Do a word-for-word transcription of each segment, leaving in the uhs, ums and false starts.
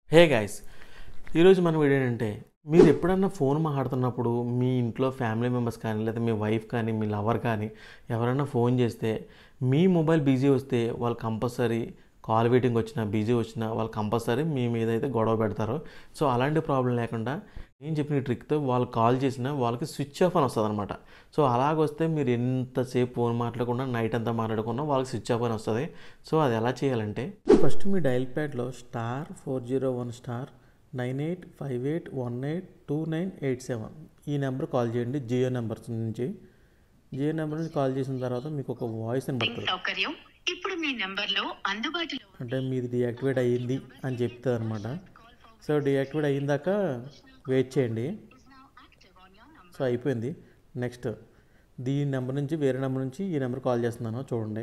Hey guys, ఈరోజు మన video ఏంటంటే మీరు ఎప్పుడన్నా ఫోన్ మాట్లాడుతున్నప్పుడు మీ ఇంట్లో ఫ్యామిలీ మెంబర్స్ కానీ లేదా మీ వైఫ్ కానీ మీ లవర్ కానీ ఎవరైనా ఫోన్ చేస్తే మీ మొబైల్ బిజీ వస్తే వాళ్ళు కంపల్సరీ కాల్ వెయిటింగ్ వచ్చినా బిజీ వచ్చినా వాళ్ళు కంపల్సరీ మీ మీద అయితే గొడవ పెడతారు. సో అలాంటి ప్రాబ్లం లేకుండా నేను చెప్పిన ట్రిక్తో వాళ్ళు కాల్ చేసినా వాళ్ళకి స్విచ్ ఆఫ్ అని వస్తుంది అనమాట. సో అలాగొస్తే మీరు ఎంతసేపు ఫోన్ మాట్లాడకుండా నైట్ అంతా మాట్లాడకుండా వాళ్ళకి స్విచ్ ఆఫ్ అని వస్తుంది. సో అది ఎలా చేయాలంటే ఫస్ట్ మీ డైల్ ప్యాడ్లో star four zero one star nine eight five eight one eight two nine eight seven ఈ నెంబర్ కాల్ చేయండి. జియో నెంబర్ నుంచి జియో నెంబర్ నుంచి కాల్ చేసిన తర్వాత మీకు ఒక వాయిస్ అని పడుతుంది. ఇప్పుడు మీ నంబర్లో అందుబాటులో అంటే మీది డియాక్టివేట్ అయ్యింది అని చెప్తుంది అనమాట. సో డియాక్టివేట్ అయ్యిందాక వెయిట్ చేయండి. సో అయిపోయింది. నెక్స్ట్ దీని నెంబర్ నుంచి వేరే నెంబర్ నుంచి ఈ నెంబర్ కాల్ చేస్తున్నాను చూడండి.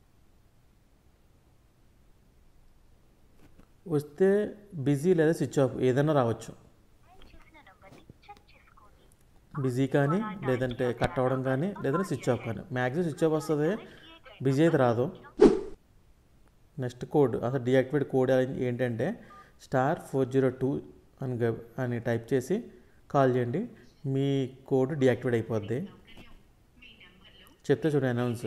వస్తే బిజీ లేదా స్విచ్ ఆఫ్ ఏదైనా రావచ్చు. బిజీ కానీ లేదంటే కట్ అవ్వడం కానీ లేదంటే స్విచ్ ఆఫ్ కానీ మ్యాక్సిమం స్విచ్ ఆఫ్ వస్తుంది, బిజీ అయితే రాదు. నెక్స్ట్ కోడ్ అసలు డియాక్టివేట్ కోడ్ ఏంటంటే స్టార్ ఫోర్ జీరో టూ అని అని టైప్ చేసి కాల్ చేయండి. మీ కోడ్ డియాక్టివేట్ అయిపోద్ది. చెప్తే చూడండి అనౌన్స్.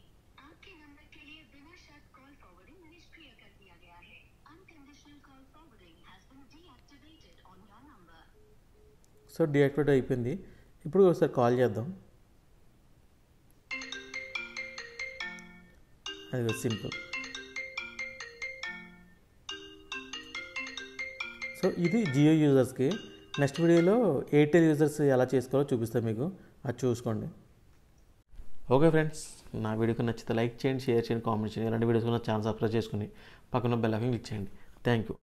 సో డియాక్టివేట్ అయిపోయింది. ఇప్పుడు ఒకసారి కాల్ చేద్దాం. అది సింపుల్. సో ఇది జియో యూజర్స్కి. నెక్స్ట్ వీడియోలో ఎయిర్టెల్ యూజర్స్ ఎలా చేసుకోవాలో చూపిస్తాను మీకు, అది చూసుకోండి. ఓకే ఫ్రెండ్స్, నా వీడియోకి నచ్చితే లైక్ చేయండి, షేర్ చేయండి, కామెంట్ చేయండి. ఇలాంటి వీడియోస్ నా ఛానల్ సబ్స్క్రైబ్ చేసుకుని పక్కన బెల్ ఐకాన్ క్లిక్ చేయండి. Thank you.